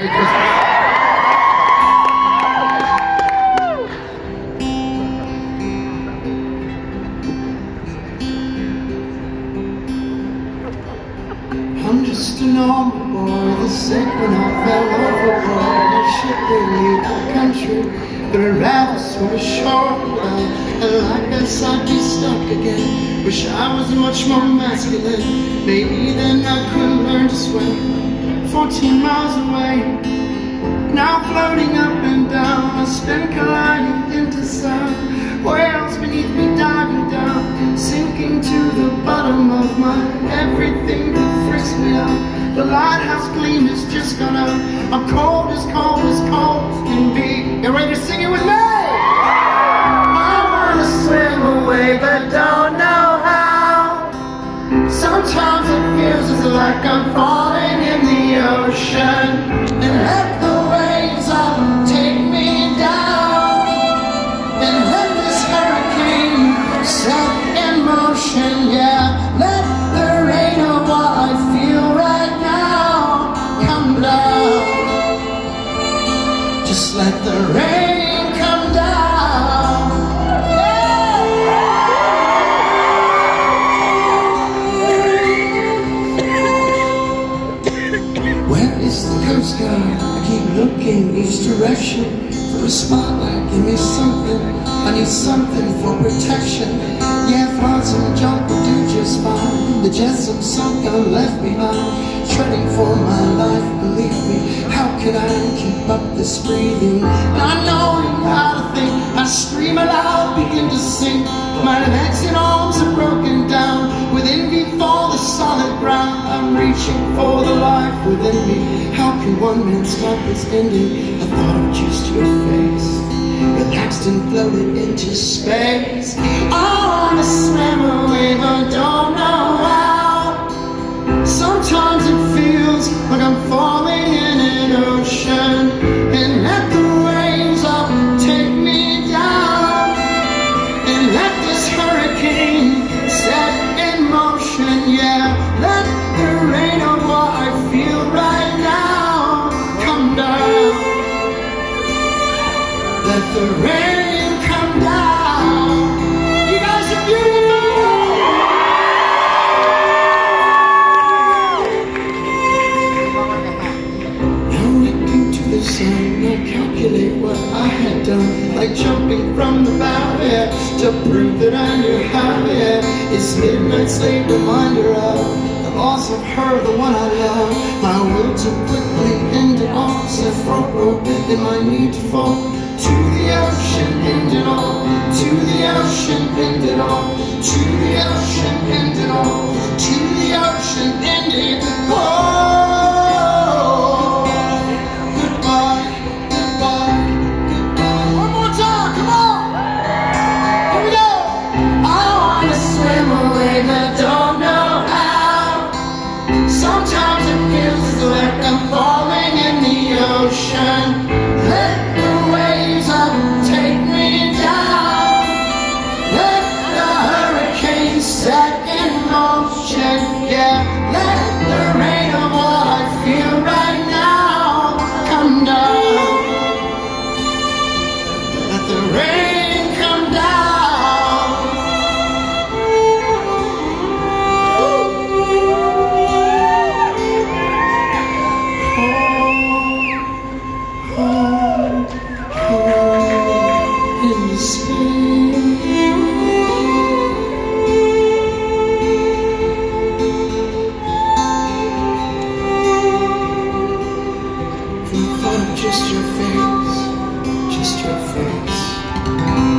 Christmas. I'm just a normal boy, the sick when I fell overboard. I should leave the country, but I'd rather swim ashore. And I guess I'd be stuck again. Wish I was much more masculine. Maybe then I could learn to swim. 14 miles away, now floating up and down. I spin colliding into sound. Whales beneath me diving down, sinking to the bottom of my everything that frisks me out. The lighthouse gleam is just gone out. I'm cold as cold as cold can be. You ready to sing it with me? I wanna swim away but don't know how. Sometimes it feels like I'm falling in the ocean, and let the waves up take me down, and let this hurricane set in motion. Yeah, let the rain of what I feel right now come down. Just let the rain come down. Where is the Coast Guard? I keep looking each direction for a spotlight. Give me something, I need something for protection. Yeah, flotsam jump will do just fine. The jetsam sunk, I'm left behind, treading for my life, believe me. How could I keep up this breathing? Not knowing how to think, I scream aloud, begin to sink. My legs and arms are broken down, with envy for the solid ground. I'm reaching for the life within me. How can one man stop this ending? I thought of just your face, relaxed and floated into space. I wanna swim away but don't know how. Sometimes it feels like I'm falling in an ocean, and let the waves up take me down, and let this hurricane set in motion. Yeah, let the rain of what I feel right now come down. Let the rain come down. You guys are beautiful. Now looking to the sun, I calculate what I had done, like jumping from the bow, yeah, to prove that I knew how. Yeah, it's midnight's late reminder of the loss of her, the one I love. My will to quickly end it all, set front row and my need to fall to the ocean, end it all, to the ocean, end it all, to the ocean, end it all, to the ocean, end it all. Goodbye, goodbye, goodbye. One more time, come on. Here we go. I wanna swim away but don't know how. Sometimes it feels like I'm falling in the ocean. Let the waves up take me down, let the hurricane set in motion. Yeah, let the rain of what I feel right now come down. Let the rain come down. In the spring, from the thought of just your face, just your face.